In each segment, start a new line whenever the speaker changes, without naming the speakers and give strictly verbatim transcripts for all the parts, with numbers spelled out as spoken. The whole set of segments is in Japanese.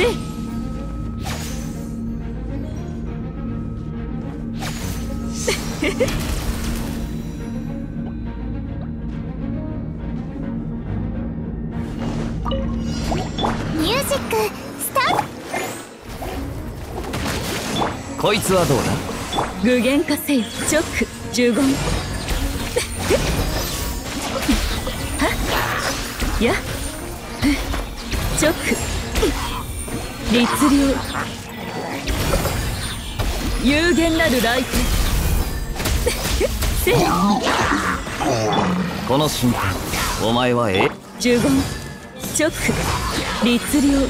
せ
ミュージックスタート。
こいつはどうだ。
具現化せよ。チョック呪言。はっやチョック律令。有限なる来店。せ
この瞬間お前はえ
呪言。チョック律令。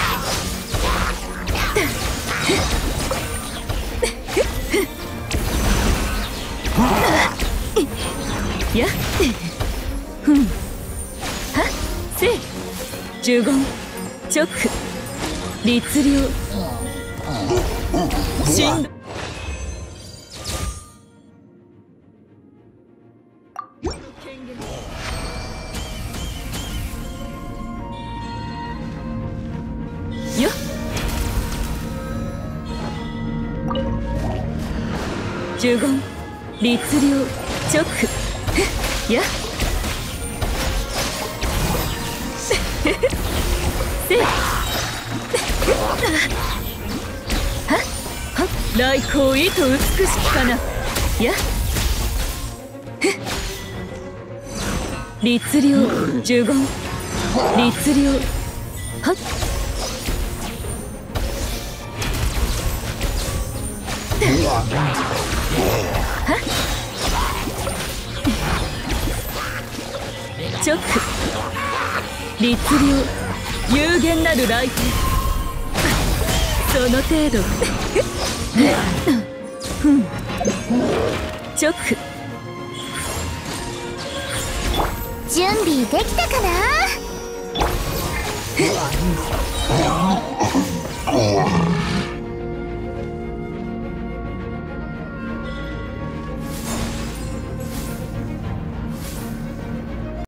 やふんはっせ呪言。チョック律令。死んだよっ呪言律令。チョックやせはっはっ来光意図美しきかな。や律令。呪言律令。はっはっチョック律令。有限なる来店。その程度。ふんチョック
準備できたかな。